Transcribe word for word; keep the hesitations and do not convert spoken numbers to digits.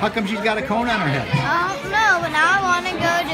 How come she's got a cone on her head? I don't know, but now I want to go